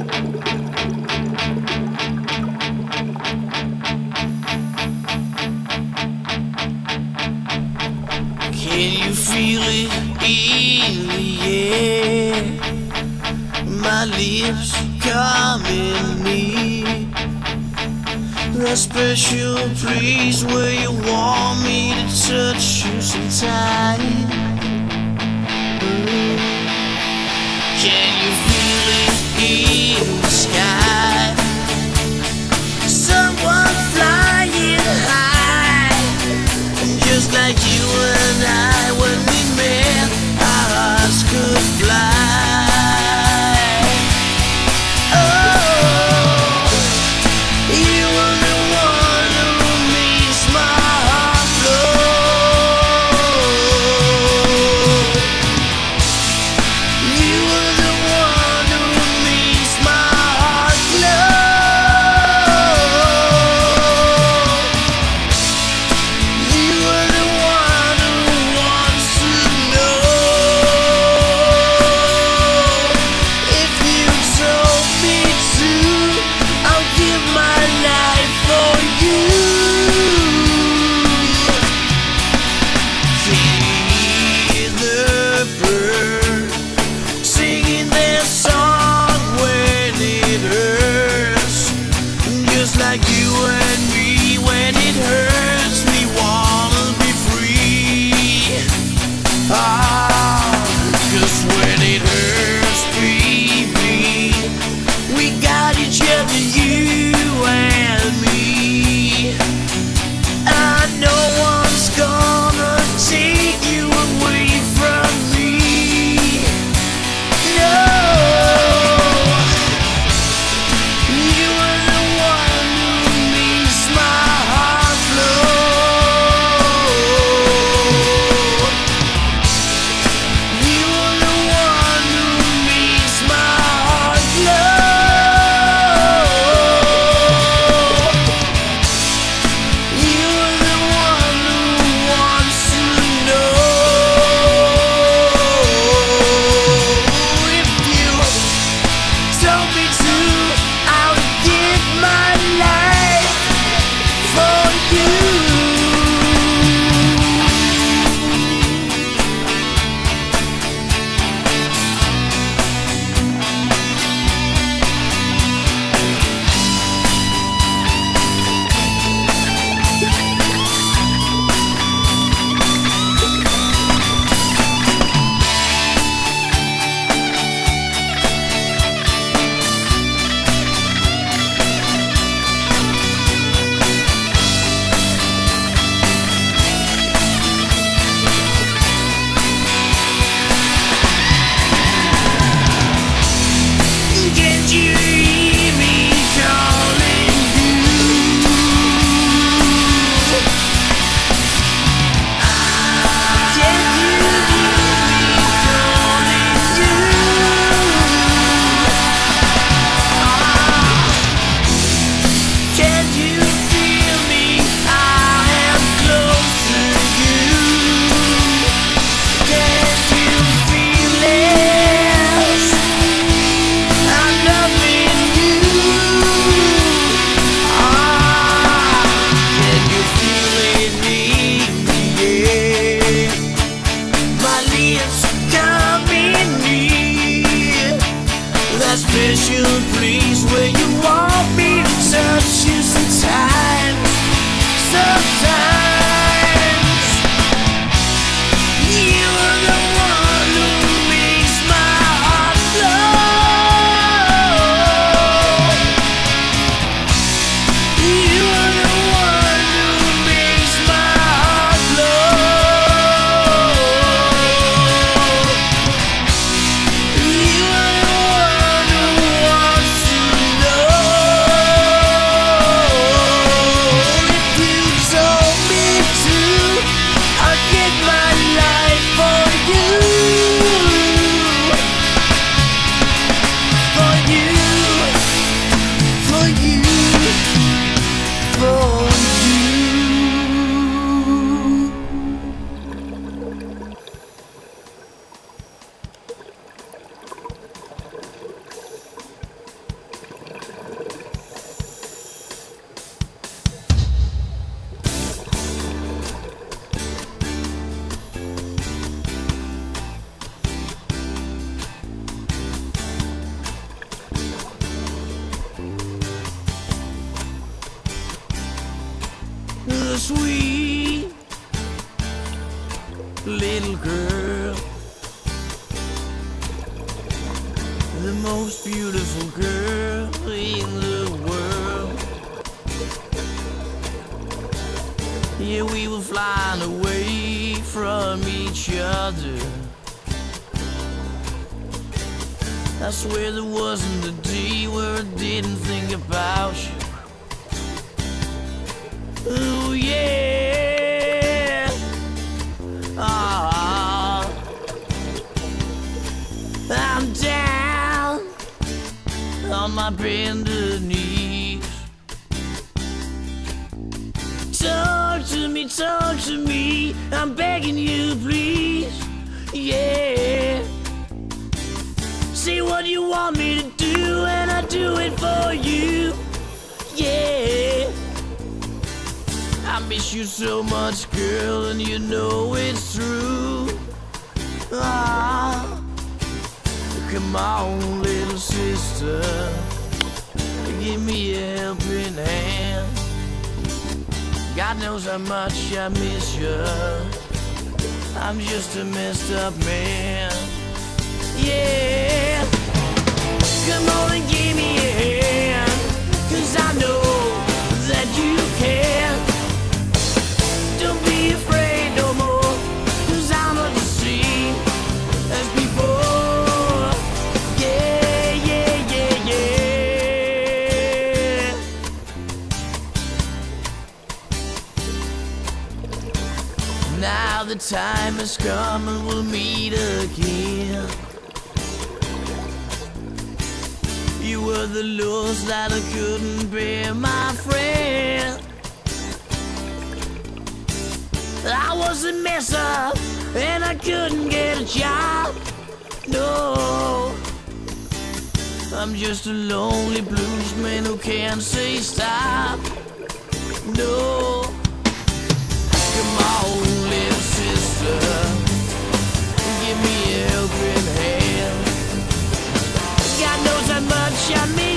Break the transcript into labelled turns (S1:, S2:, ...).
S1: Can you feel it in the air? My lips calming me. That special place where you want me to touch you sometime. Can you feel it in the sky? Someone flying high, just like you and I. When we met, our hearts could fly. Oh, you were the one who makes my heart flow. You were the one who makes my heart glow. You were the one who wants to know. If you told me to, I'll give my life for you. Hear the birds singing their song when it hurts, just like you and me. When it hurts, we wanna be free. Ah, 'cause when it hurts, baby, we got each other, you and me. And no one's gonna take you away from me. No, you are the one who makes my heart flow. You are the one who makes my heart glow. You are the one who wants to know. If you told me to, I would give my life for you. Can't you hear me calling you? Can't you hear me calling you? Can you feel me? I am close to you. Can't you feel it? I'm loving you. Can you feel it in the air? My lips coming near. That special place where you want me to touch you sometimes. Sometimes you are the one who makes my heart flow. You are the one who makes my heart glow. You are the one who wants to know. sweet little girl, the most beautiful girl in the world. Yeah, we were flying away from each other. I swear there wasn't a day where I didn't think about you. Ooh, yeah. Ah, I'm down on my bended knees. Talk to me, I'm begging you, please. Yeah. Say what you want me to do, and I do it for you. Yeah. I miss you so much, girl, and you know it's true. Ah, come on, little sister, give me a helping hand. God knows how much I miss you. I'm just a messed up man. Yeah. Come on and give me a hand, 'cause I know that you can. Don't be afraid no more, 'cause I'm not the same as before. Yeah, yeah, yeah, yeah. Now the time has come and we'll meet again. You were the loss that I couldn't bear, my friend. I was a mess up and I couldn't get a job. No, I'm just a lonely blues man who can't say stop. No, come on, little sister, give me a helping hand. God knows how much I miss